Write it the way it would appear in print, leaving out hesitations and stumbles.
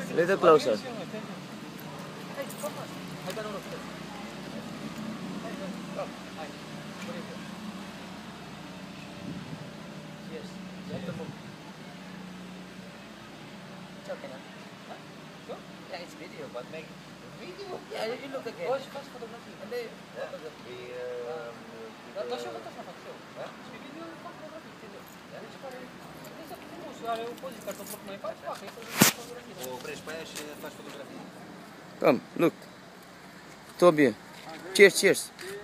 Little closer. Yeah, it's video, but make video. Yeah, you look again. Oh, it's fast photography. And then photography. To show what the fuck show? Video photography. Are o poziție care tot mai faci, fac, o oprești pe aia și faci fotografii. Come, look. Toby. Cheers, cheers.